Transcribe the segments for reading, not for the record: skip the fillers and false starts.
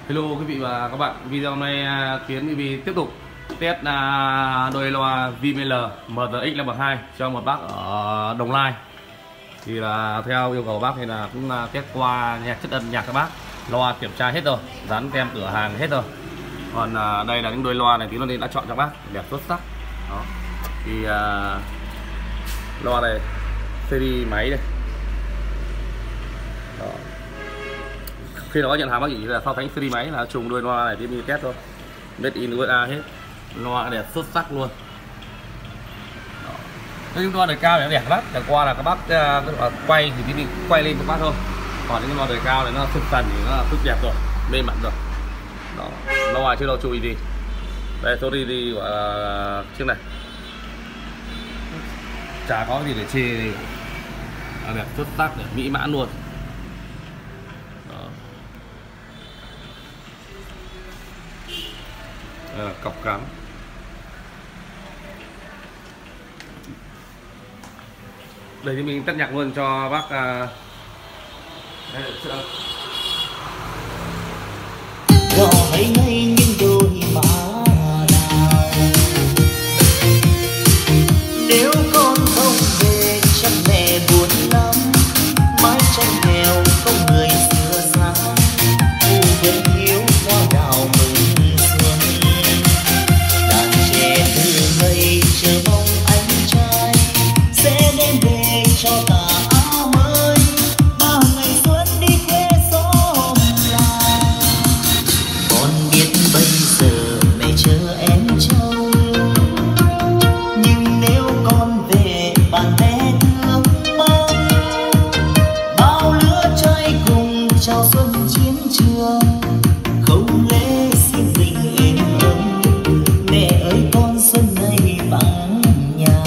Hello quý vị và các bạn, video hôm nay Tiến TV tiếp tục test đôi loa VML MTX Level 2 cho một bác ở Đồng Nai. Thì là theo yêu cầu bác thì là cũng test qua nhạc chất âm nhạc các bác, loa kiểm tra hết rồi, dán tem cửa hàng hết rồi. Còn đây là những đôi loa này Tiến đã chọn cho bác đẹp xuất sắc. Đó. Thì loa này series máy đây. Đó. Khi đó nhận hàng bác chỉ là so sánh series máy là trùng đôi loa này đi test thôi, made in USA hết, loa đẹp xuất sắc luôn. Những loa đời cao này nó đẹp lắm, chẳng qua là các bác quay thì đi quay lên các bác thôi, còn những loa đời cao này nó thực phần thì nó rất đẹp rồi, mê mẩn rồi. Đó, loa chưa đâu chú ý gì. Đây số đi gọi là chiếc này, chả có gì để chê gì, đẹp xuất sắc, để mỹ mãn luôn. Đây là cọc cắm. Đây thì mình test nhạc luôn cho bác. Đây là sự Rõ hay ngay những đôi má nào, nếu con không về chắc mẹ buồn lắm. Mái tranh nghèo không người xưa xa, u bên hiếu hoa đào mừng xuân. Đàn trẻ từ ngây chờ mong anh trai sẽ đem về cho ta áo mới. Bao ngày xuân đi quê xóm làng, con biết bây giờ mẹ chờ em trông. Nhưng nếu con về bạn bè thương mong, bao lứa trai cùng chào xuân chiến trường. Không lẽ xin tình êm ấm, mẹ ơi con xuân này vắng nhà.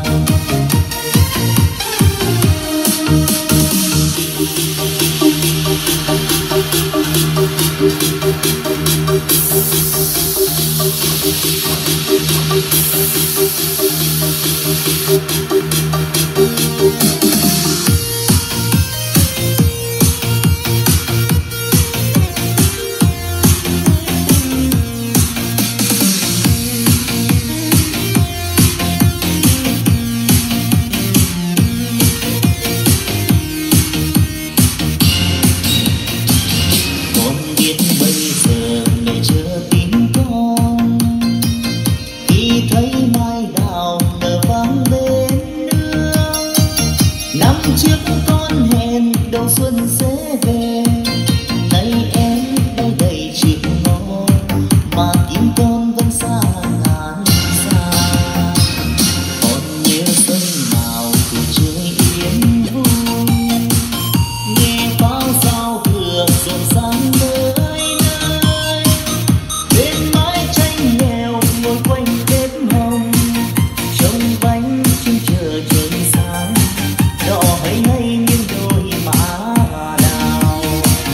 Trước con hẹn đầu xuân sẽ về, nay em đây đầy chịu ngó, mà kiếm con vẫn xa ngàn xa. Còn nhớ xuân nào cuộc chơi yên vui, nghe pháo giao thừa rộn ràng nơi nơi. Bên mái tranh nghèo ngồi quanh bếp hồng, trông bánh chim chờ trời sáng. Đỏ hay ngay những đôi má đào,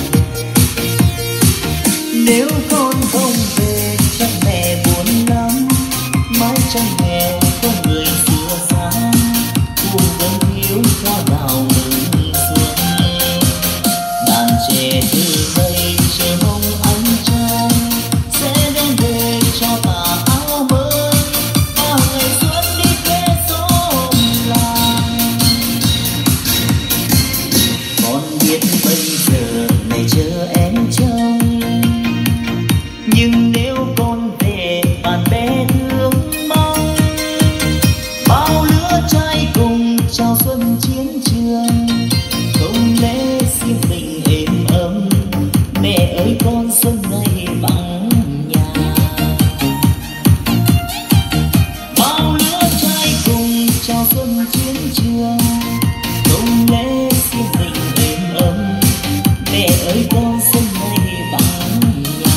nếu con không về chắc mẹ buồn lắm. Mái tranh nghèo có người xưa xa, khu vẫn thiếu hoa đào mừng xuân. Đàn trẻ từ đây chờ mong anh trai sẽ đem về cho ta áo mới. Bao ngày xuân đi quê xóm làng, con biết bây giờ mẹ chờ em trông. Nhưng nếu con về bạn bè thương mong, bao lứa trai cùng chào xuân chiến trường. Không lẽ riêng mình êm ấm, mẹ ơi con xuân này vắng nhà. Bao lứa trai cùng chào xuân chiến trường, không lẽ riêng mình êm ấm, mẹ ơi con xuân này vắng nhà.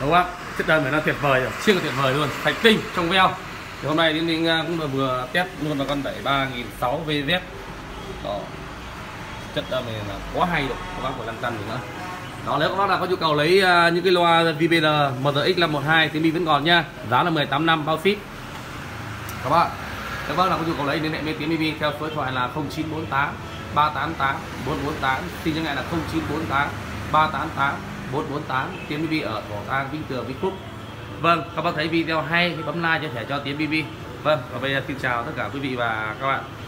Đúng không? Chất đơn này nó tuyệt vời rồi, siêu tuyệt vời luôn, thành tinh trong veo. Thì hôm nay Tiến Minh cũng vừa test luôn là con đẩy 3006 VZ. Đó. Chất đơn này là quá hay rồi, các bác phải lăn tăn gì nữa. Đó, nếu các bác nào có nhu cầu lấy những cái loa VBL MTX 512 Tiến Minh vẫn còn nha, giá là 18 năm bao ship. Các bác nào có nhu cầu lấy liên hệ với Tiến Minh theo số điện thoại là 0948 388 448, xin nhắc lại là 0948 388 448. Tiến BB ở Thổ Tàng, Vĩnh Tường, Vĩnh Phúc. Vâng, các bác thấy video hay thì bấm like chia sẻ cho Tiến BB. Vâng, và bây giờ xin chào tất cả quý vị và các bạn.